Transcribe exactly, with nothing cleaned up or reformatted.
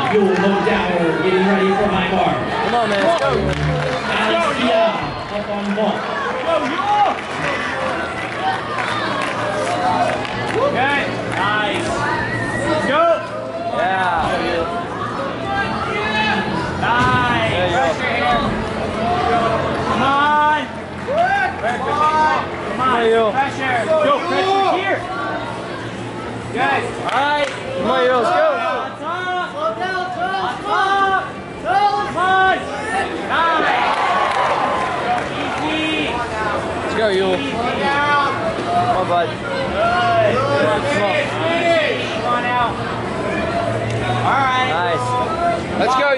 Yul Modauer getting ready for Weimar. Come on, man. Let's go. Alex Diaz up on vault. Go, Yul! Okay, nice. Let's go. Yeah. Nice. There you go. Pressure here. Come on. Come on. Come on. There you go. Pressure. Go, pressure here. Good. All right. Come on, yo. Let's go. On top. Slow down, Charles. On top. Come on. Nice. Go easy. Let's go, Yul. Easy down. Come on, bud. Good. Come on, come on. Come on out. All right. Nice. Let's go.